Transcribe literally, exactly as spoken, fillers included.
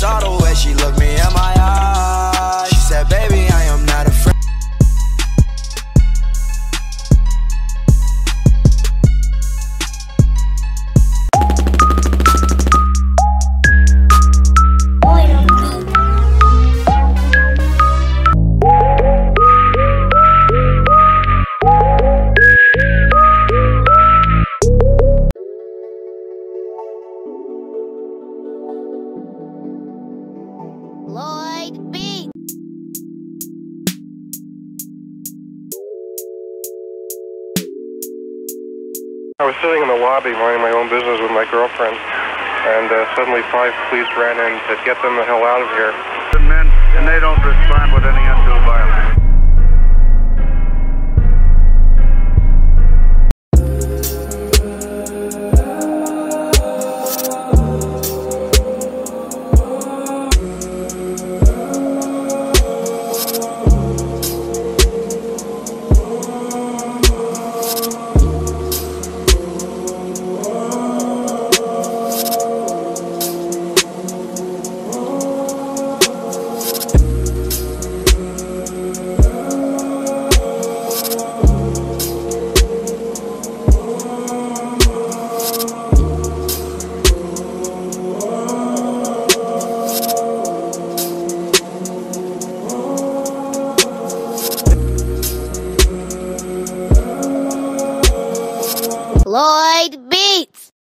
saw the way she looked me in my eyes. She said, baby, I am not afraid. Lloyd B. I was sitting in the lobby minding my own business with my girlfriend, and uh, suddenly five police ran in to get them the hell out of here. The men, and they don't respond with any undue violence. Lloyd